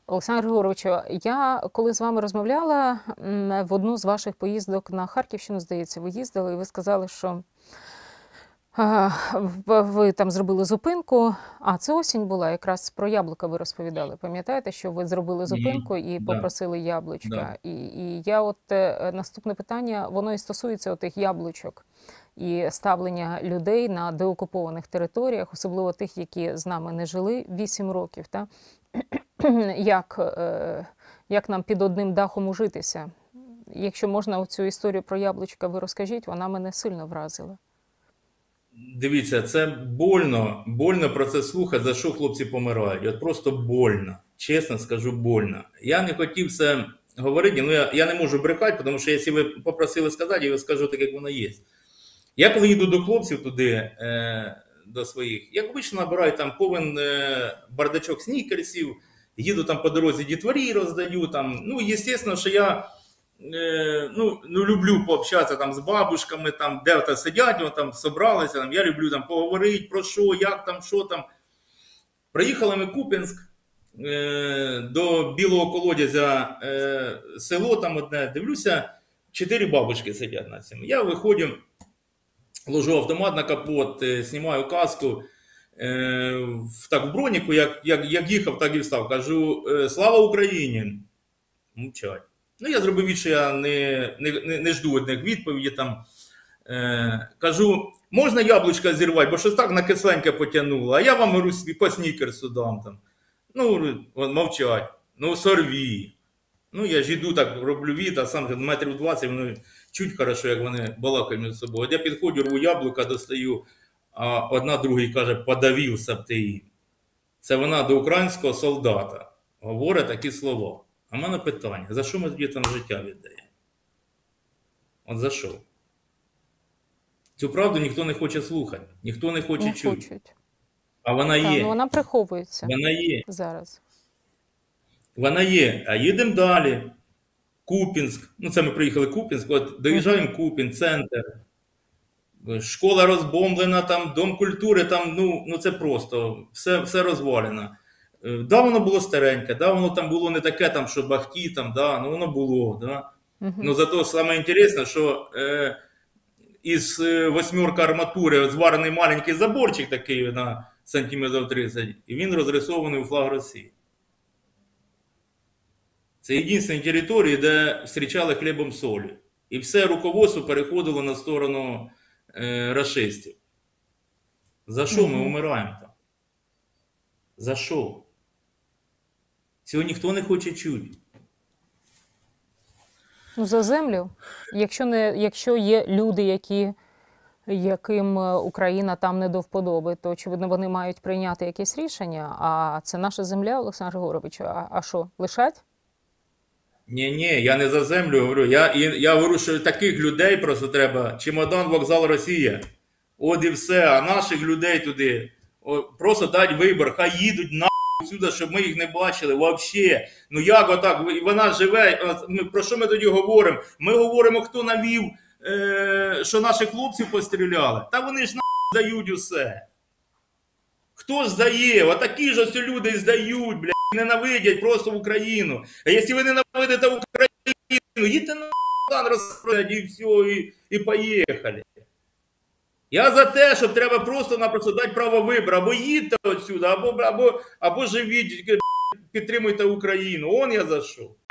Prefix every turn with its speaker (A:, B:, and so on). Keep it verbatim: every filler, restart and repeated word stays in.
A: Олександр Григоровичу, я коли з вами розмовляла, в одну з ваших поїздок на Харківщину, здається, ви їздили, і ви сказали, що а, ви там зробили зупинку. А, це осінь була, якраз про яблука ви розповідали. Пам'ятаєте, що ви зробили зупинку і
B: Да,
A: попросили яблучка?
B: да.
A: І, і я от, наступне питання, воно і стосується отих яблучок і ставлення людей на деокупованих територіях, особливо тих, які з нами не жили вісім років. Та? Як, як нам під одним дахом ужитися? Якщо можна, оцю історію про яблучка ви розкажіть, вона мене сильно вразила.
B: Дивіться, це больно, больно про це слухати, за що хлопці помирають. От просто больно, чесно скажу, больно. Я не хотів це говорити, ну я, я не можу брехати, тому що якщо ви попросили сказати, я скажу так, як воно є. Я коли їду до хлопців туди, е, до своїх, як обично набираю там повен е, бардачок снікерсів, їду там по дорозі дітворі роздаю, там, ну, звісно, що я е, ну, ну, люблю пообщатися там з бабушками, там, де там сидять, вони там собралися, там, я люблю там поговорити про що, як там, що там. Приїхали ми в Куп'янськ, е, до Білого Колодязя, е, село там одне, дивлюся, чотири бабушки сидять на цьому. Я виходжу, ложу автомат на капот, е, знімаю каску, е, в, так в броніку, як, як, як їхав, так і встав. Кажу, е, слава Україні! Мовчать. Ну, я зробив від, що я не, не, не жду одних відповіді там. Е, кажу, можна яблучка зірвати, бо щось так на кисленьке потягнуло, а я вам говорю, по снікерсу дам там. Ну, мовчать. Ну, сорві. Ну, я ж іду так, роблю від, а сам метрів двадцять, воно чуть хорошо, як вони балакають між собою. От я підходжу, рву яблука, достаю, а одна другій каже, подавився б ти її. Це вона до українського солдата говорить такі слова. А в мене питання, за що ми дітям життя віддаємо? От за що? Цю правду ніхто не хоче слухати, ніхто не хоче
A: Не
B: чути.
A: хочуть.
B: А вона
A: Так,
B: є.
A: ну вона приховується.
B: Вона є.
A: Зараз.
B: Вона є. А їдемо далі. Куп'янськ. Ну, це ми приїхали в Куп'янськ. От доїжджаємо в Куп'янськ, центр. Школа розбомблена, там, дом культури, там, ну, ну це просто, все, все розвалено. Да, воно було стареньке, да, воно там було не таке, там, що бахті, там, да, ну воно було, да.
A: Угу.
B: Ну, зато саме інтересне, що е, із восьмерка арматури зварений маленький заборчик такий на сантиметрів тридцять, і він розрисований у флаг Росії. Це єдині території, де зустрічали хлібом солі. І все руководство переходило на сторону е, рашистів. За що ми вмираємо там? За що? Цього ніхто не хоче чути.
A: Ну, за землю. Якщо, не, якщо є люди, які, яким Україна там не до вподоби, то, очевидно, вони мають прийняти якесь рішення. А це наша земля, Олександр Григорович. А, а що, лишать?
B: Ні-ні, я не за землю говорю. Я, я говорю, що таких людей просто треба. Чемодан, вокзал, Росія. От і все. А наших людей туди о, просто дати вибір. Хай їдуть на сюди, щоб ми їх не бачили. Взагалі. Ну як отак? Вона живе. Ми, про що ми тоді говоримо? Ми говоримо, хто навів, е, що наших хлопців постріляли. Та вони ж на здають усе. Хто ж здає? Отакі ж ось люди здають, блядь. Ненавидять просто в Україну. А якщо ви ненавидите Україну, їдьте на план розпродать і все, і, і поїхали. Я за те, щоб треба просто-напросто дати право вибору. Або їдьте отсюди, або, або, або живіть, підтримуйте Україну. Он я за що.